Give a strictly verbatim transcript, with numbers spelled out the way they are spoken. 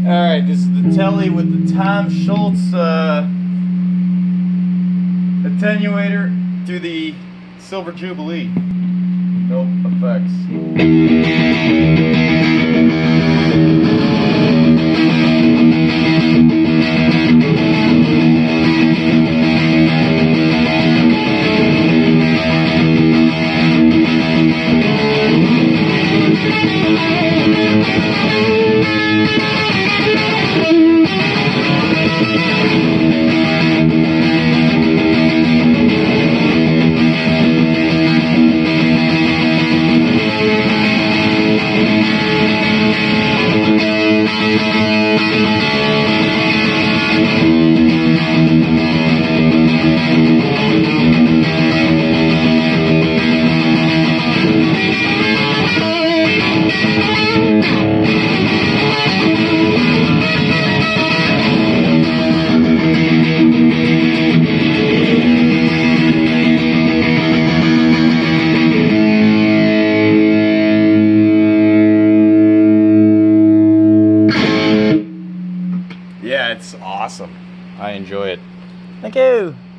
Alright, this is the Telly with the Tom Schultz uh, attenuator through the Silver Jubilee. No effects. Yeah, it's awesome. I enjoy it. Thank you.